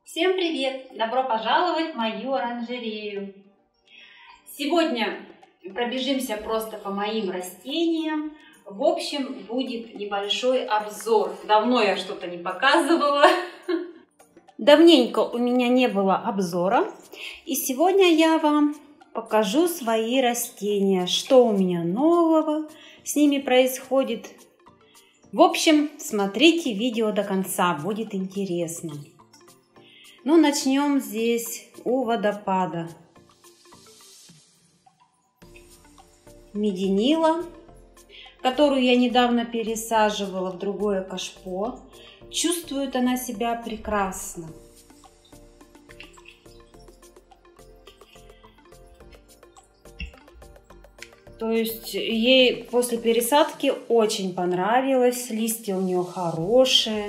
Всем привет! Добро пожаловать в мою оранжерею! Сегодня пробежимся просто по моим растениям. В общем, будет небольшой обзор. Давно я что-то не показывала. Давненько у меня не было обзора. И сегодня я вам покажу свои растения. Что у меня нового с ними происходит. В общем, смотрите видео до конца, будет интересно. Ну, начнем здесь у водопада. Мединила, которую я недавно пересаживала в другое кашпо. Чувствует она себя прекрасно. То есть ей после пересадки очень понравилось. Листья у нее хорошие.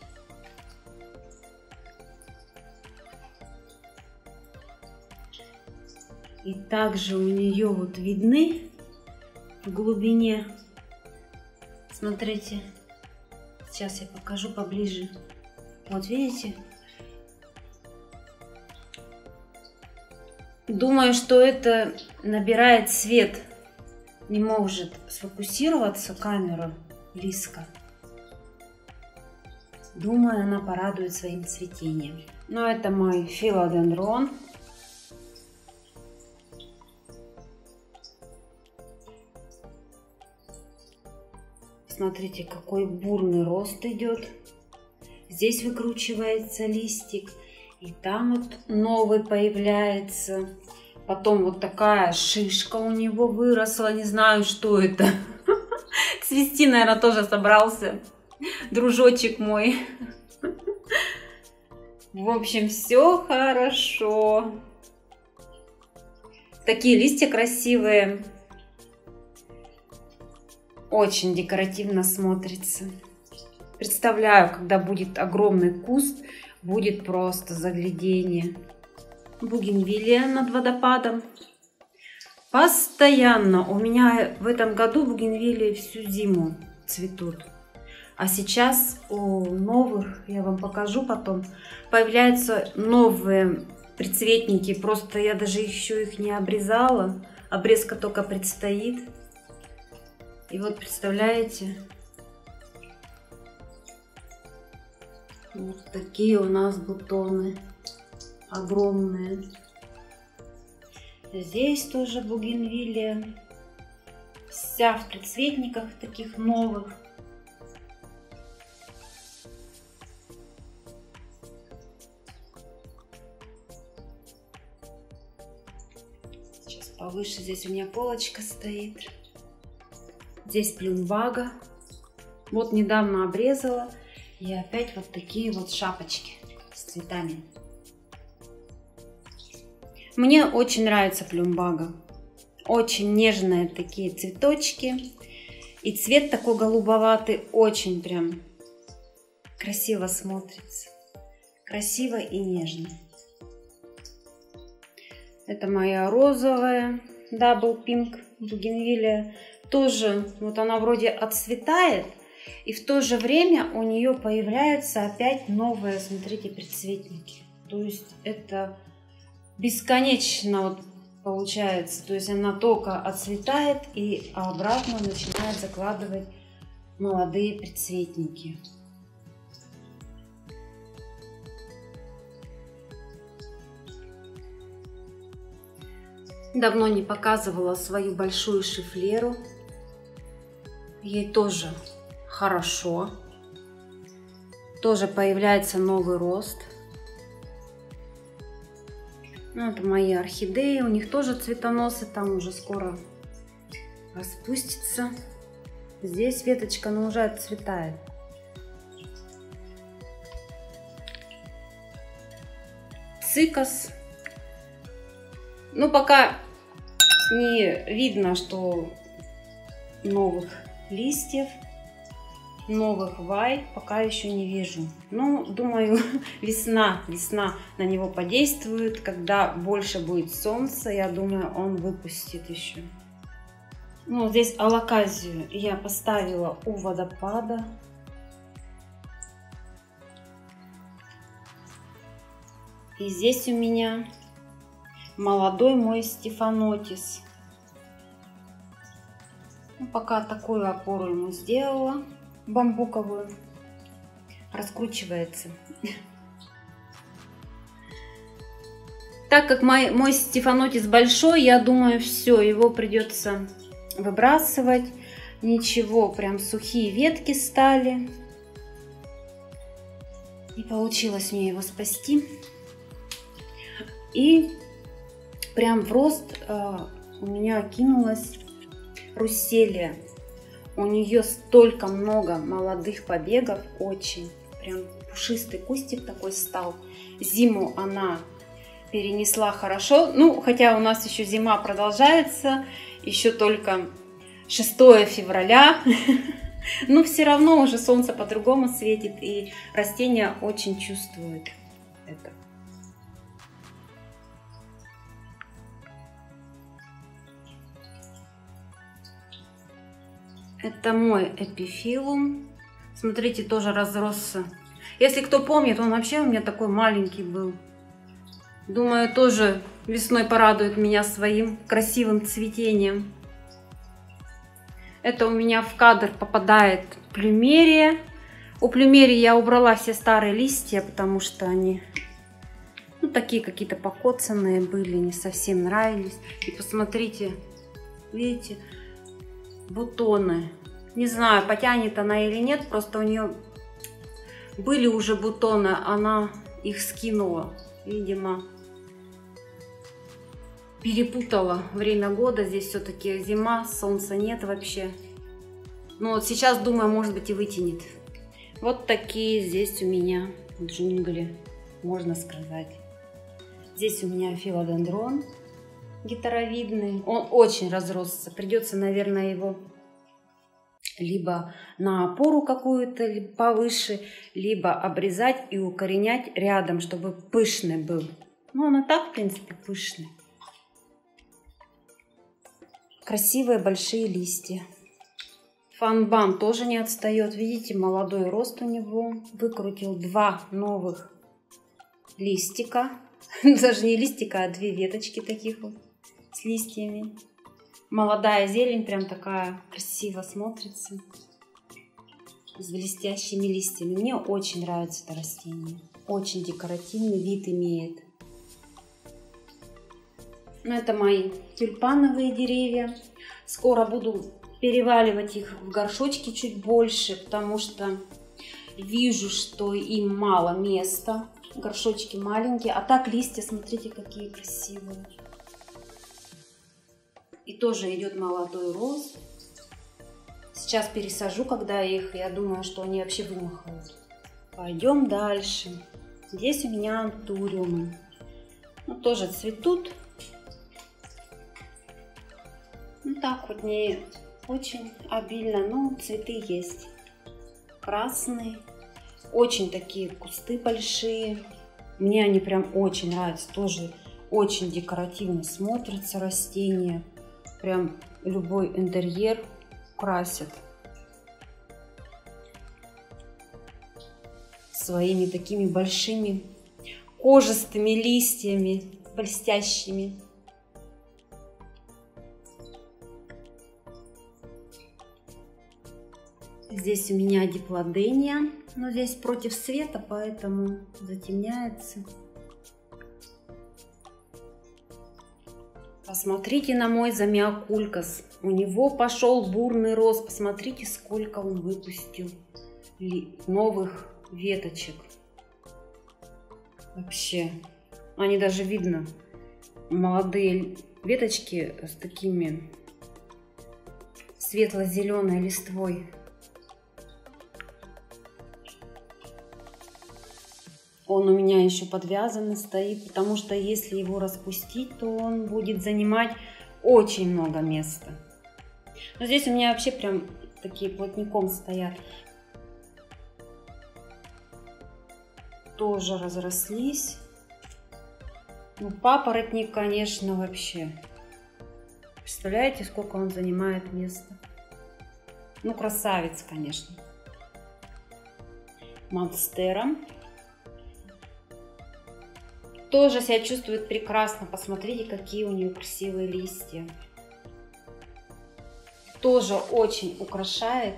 И также у нее вот видны в глубине, смотрите, сейчас я покажу поближе, вот видите, думаю, что это набирает свет, не может сфокусироваться камера близко, думаю, она порадует своим цветением. Но это мой филодендрон. Смотрите, какой бурный рост идет. Здесь выкручивается листик. И там вот новый появляется. Потом вот такая шишка у него выросла. Не знаю, что это. Цвести, наверное, тоже собрался. Дружочек мой. В общем, все хорошо. Такие листья красивые. Очень декоративно смотрится. Представляю, когда будет огромный куст, будет просто заглядение. Бугенвилия над водопадом. Постоянно у меня в этом году бугенвилии всю зиму цветут. А сейчас у новых, я вам покажу потом, появляются новые прицветники. Просто я даже еще их не обрезала. Обрезка только предстоит. И вот представляете, вот такие у нас бутоны огромные. Здесь тоже бугенвилия, вся в прицветниках таких новых. Сейчас повыше, здесь у меня полочка стоит. Здесь плюмбага. Вот недавно обрезала. И опять вот такие вот шапочки с цветами. Мне очень нравится плюмбага. Очень нежные такие цветочки. И цвет такой голубоватый. Очень прям красиво смотрится. Красиво и нежно. Это моя розовая Double Pink бугенвилия. Тоже вот она вроде отцветает, и в то же время у нее появляются опять новые, смотрите, предцветники. То есть это бесконечно вот получается. То есть она только отцветает и обратно начинает закладывать молодые предцветники. Давно не показывала свою большую шифлеру. Ей тоже хорошо. Тоже появляется новый рост. Ну, это мои орхидеи. У них тоже цветоносы. Там уже скоро распустится. Здесь веточка, но уже отцветает. Цикас. Ну, пока не видно, что новых листьев, новых вай пока еще не вижу. Ну, думаю, весна на него подействует. Когда больше будет солнца, я думаю, он выпустит еще. Ну, здесь алоказию я поставила у водопада. И здесь у меня молодой мой стефанотис. Ну, пока такую опору ему сделала, бамбуковую. Раскручивается. Так как мой стефанотис большой, я думаю, все, его придется выбрасывать. Ничего, прям сухие ветки стали. Не получилось мне его спасти. И прям в рост у меня кинулась русселия. У нее столько много молодых побегов, очень. Прям пушистый кустик такой стал. Зиму она перенесла хорошо. Ну, хотя у нас еще зима продолжается. Еще только 6 февраля. Но все равно уже солнце по-другому светит. И растения очень чувствуют это. Это мой эпифилум. Смотрите, тоже разросся. Если кто помнит, он вообще у меня такой маленький был. Думаю, тоже весной порадует меня своим красивым цветением. Это у меня в кадр попадает плюмерия. У плюмерии я убрала все старые листья, потому что они, ну, такие какие-то покоцанные были, не совсем нравились. И посмотрите, видите, бутоны. Не знаю, потянет она или нет, просто у нее были уже бутоны, она их скинула, видимо. Перепутала время года, здесь все-таки зима, солнца нет вообще. Ну вот сейчас, думаю, может быть и вытянет. Вот такие здесь у меня джунгли, можно сказать. Здесь у меня филодендрон гитаровидный, он очень разросся. Придется, наверное, его либо на опору какую-то повыше, либо обрезать и укоренять рядом, чтобы пышный был. Ну, он и так, в принципе, пышный. Красивые большие листья. Фанбан тоже не отстает. Видите, молодой рост у него. Выкрутил 2 новых листика. Даже не листика, а 2 веточки таких вот с листьями. Молодая зелень прям такая красиво смотрится. С блестящими листьями. Мне очень нравится это растение. Очень декоративный вид имеет. Но это мои тюльпановые деревья. Скоро буду переваливать их в горшочки чуть больше, потому что вижу, что им мало места. Горшочки маленькие. А так листья, смотрите, какие красивые. И тоже идет молодой рост. Сейчас пересажу, когда их, я думаю, что они вообще вымахают. Пойдем дальше. Здесь у меня антуриумы. Ну, тоже цветут. Ну так вот, не очень обильно, но цветы есть. Красные. Очень такие кусты большие. Мне они прям очень нравятся. Тоже очень декоративно смотрятся растения. Прям любой интерьер красят. Своими такими большими кожистыми листьями, блестящими. Здесь у меня диплодения, но здесь против света, поэтому затемняется. Посмотрите на мой замиокулькас. У него пошел бурный рост. Посмотрите, сколько он выпустил новых веточек. Вообще, они даже видно. Молодые веточки с такими светло-зеленой листвой. Он у меня еще подвязанный стоит, потому что если его распустить, то он будет занимать очень много места. Но здесь у меня вообще прям такие плотником стоят. Тоже разрослись. Ну, папоротник, конечно, вообще. Представляете, сколько он занимает места? Ну, красавец, конечно. Монстера. тоже себя чувствует прекрасно. Посмотрите, какие у нее красивые листья. Тоже очень украшает.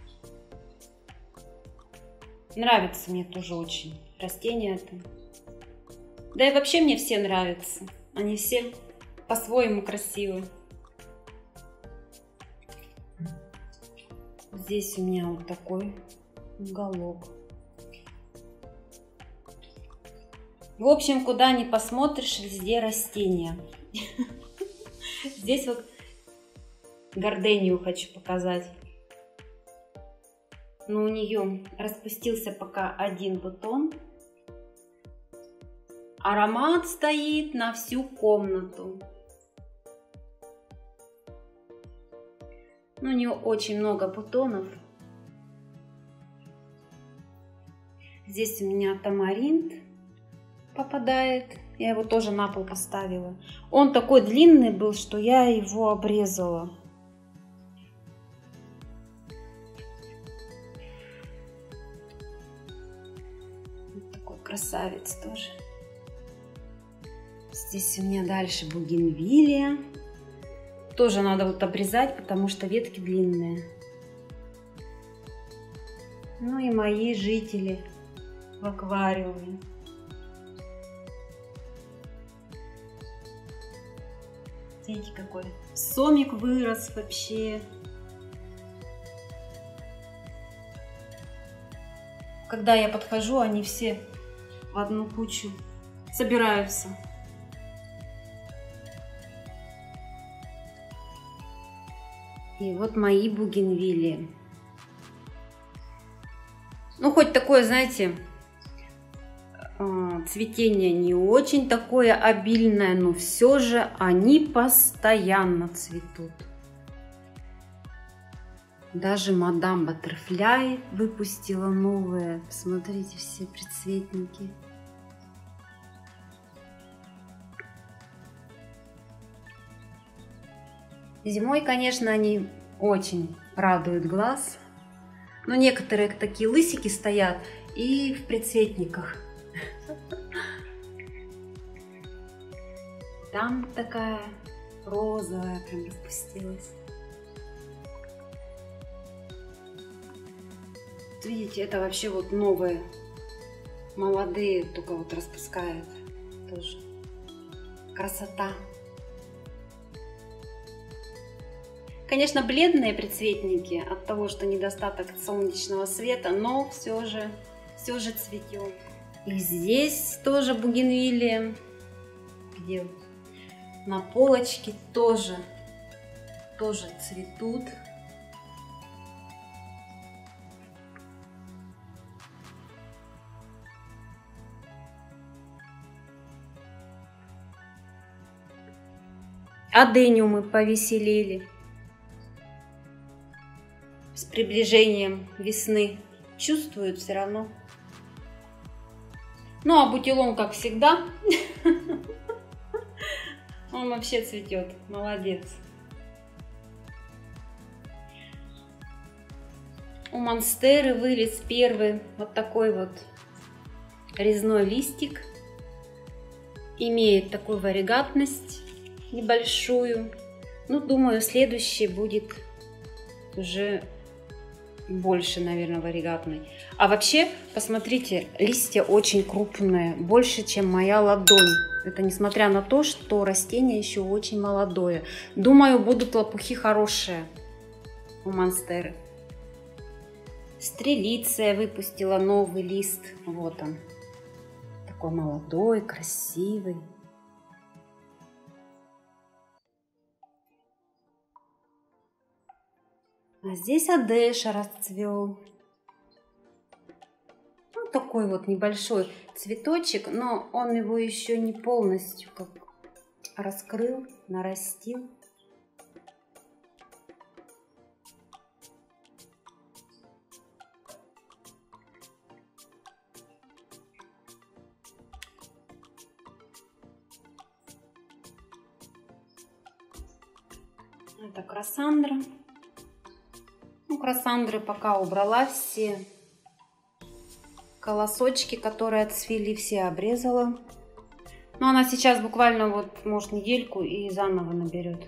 Нравится мне тоже очень растение это. Да и вообще мне все нравятся. Они все по-своему красивы. Здесь у меня вот такой уголок. В общем, куда ни посмотришь, везде растения. Здесь вот гордению хочу показать. Но у нее распустился пока один бутон. Аромат стоит на всю комнату. Но у нее очень много бутонов. Здесь у меня тамаринт попадает. Я его тоже на пол поставила. Он такой длинный был, что я его обрезала. Вот такой красавец тоже. Здесь у меня дальше бугенвилия. Тоже надо вот обрезать, потому что ветки длинные. Ну и мои жители в аквариуме. Смотрите, какой сомик вырос вообще. Когда я подхожу, они все в одну кучу собираются. И вот мои бугенвиллии. Ну, хоть такое, знаете, цветение не очень такое обильное, но все же они постоянно цветут. Даже мадам Баттерфляй выпустила новые. Посмотрите, все предцветники. Зимой, конечно, они очень радуют глаз. Но некоторые такие лысики стоят и в предцветниках. Там такая розовая прям распустилась. Видите, это вообще вот новые, молодые, только вот распускают тоже. Красота. Конечно, бледные предцветники от того, что недостаток солнечного света, но все же цветет. И здесь тоже бугенвиллия, где на полочке тоже цветут. Адениумы повеселели. С приближением весны чувствуют все равно. Ну а бутилон, как всегда, он вообще цветет. Молодец. У монстеры вылез первый вот такой вот резной листик. Имеет такую варигатность небольшую. Ну, думаю, следующий будет уже больше, наверное, варигатный. А вообще, посмотрите, листья очень крупные, больше, чем моя ладонь. Это несмотря на то, что растение еще очень молодое. Думаю, будут лопухи хорошие у монстеры. Стрелиция выпустила новый лист. Вот он. Такой молодой, красивый. А здесь Одеша расцвел. Вот такой вот небольшой цветочек, но он его еще не полностью как раскрыл, нарастил. Это Красандра. Ну, Красандры пока убрала все колосочки, которые отцвели, все обрезала. Но она сейчас буквально вот, может, недельку и заново наберет.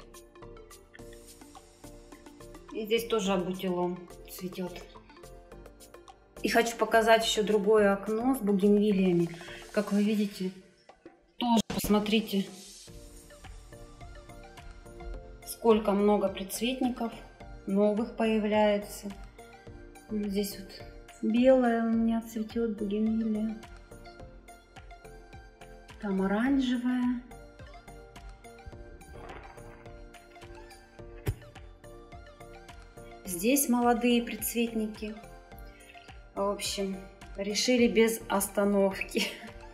И здесь тоже абутилон цветет. И хочу показать еще другое окно с бугенвиллиями. Как вы видите, тоже посмотрите, сколько много предцветников новых появляется. Здесь вот белая у меня цветет бугенвиллия. Там оранжевая. Здесь молодые предцветники. В общем, решили без остановки.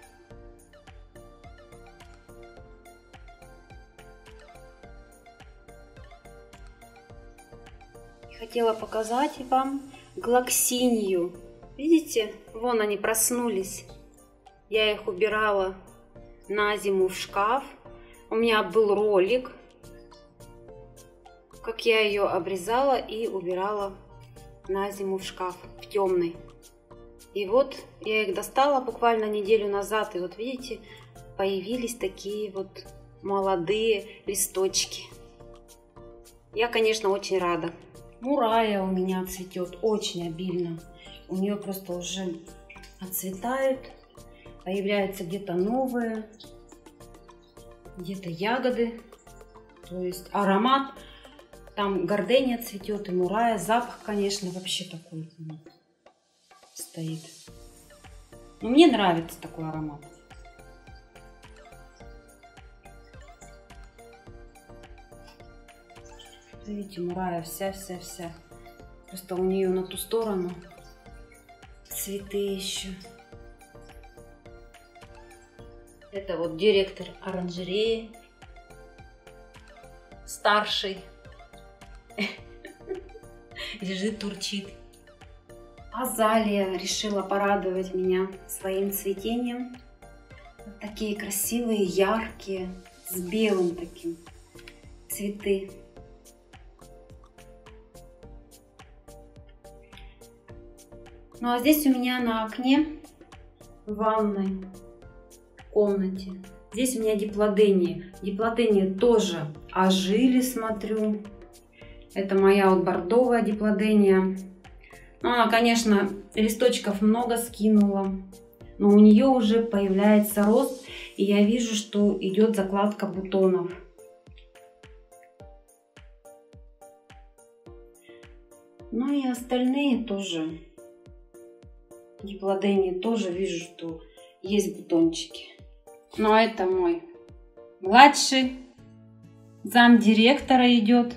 Хотела показать вам глоксинию. Видите, вон они проснулись. Я их убирала на зиму в шкаф. У меня был ролик, как я ее обрезала и убирала на зиму в шкаф, в темный. И вот я их достала буквально неделю назад. И вот видите, появились такие вот молодые листочки. Я, конечно, очень рада. Мурая у меня цветет очень обильно. У нее просто уже отцветают. Появляются где-то новые, где-то ягоды. То есть аромат. Там гордения цветет и мурая. Запах, конечно, вообще такой стоит. Но мне нравится такой аромат. Видите, мурая вся. Просто у нее на ту сторону цветы еще. Это вот директор оранжереи. Старший. Лежит, турчит. Азалия решила порадовать меня своим цветением. Вот такие красивые, яркие, с белым таким цветы. Ну а здесь у меня на окне в ванной комнате. Здесь у меня диплодения. Диплодения тоже ожили, смотрю. Это моя вот бордовая диплодения. Она, конечно, листочков много скинула, но у нее уже появляется рост, и я вижу, что идет закладка бутонов. Ну и остальные тоже. Диплодении тоже вижу, что есть бутончики. Ну а это мой младший замдиректора идет.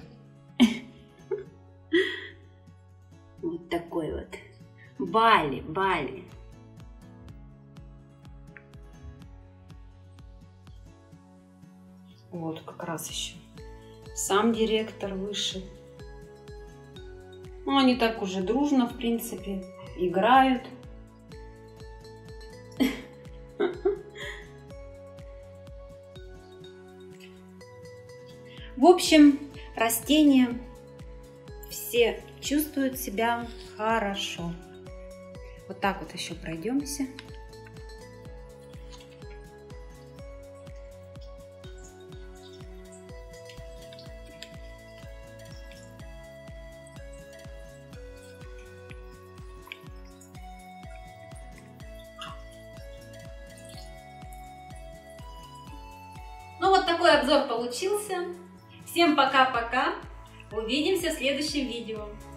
Вот такой вот. Бали. Вот как раз еще сам директор выше. Ну, они так уже дружно, в принципе, играют. В общем, растения все чувствуют себя хорошо. Вот так вот еще пройдемся. Ну вот такой обзор получился. Всем пока-пока. Увидимся в следующем видео.